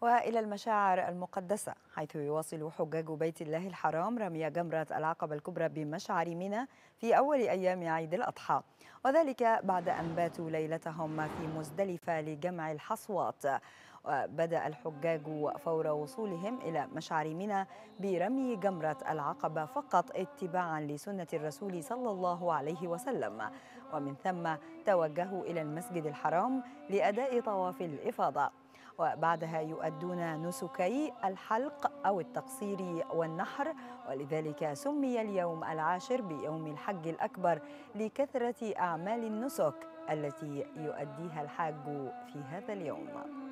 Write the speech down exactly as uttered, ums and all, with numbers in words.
وإلى المشاعر المقدسة، حيث يواصل حجاج بيت الله الحرام رمي جمرة العقبة الكبرى بمشعر منى في أول أيام عيد الأضحى، وذلك بعد أن باتوا ليلتهم في مزدلفة لجمع الحصوات. وبدأ الحجاج فور وصولهم إلى مشعر منى برمي جمرة العقبة فقط اتباعا لسنة الرسول صلى الله عليه وسلم، ومن ثم توجهوا إلى المسجد الحرام لأداء طواف الإفاضة، وبعدها يؤدون نسكي الحلق أو التقصير والنحر، ولذلك سمي اليوم العاشر بيوم الحج الأكبر لكثرة أعمال النسك التي يؤديها الحاج في هذا اليوم.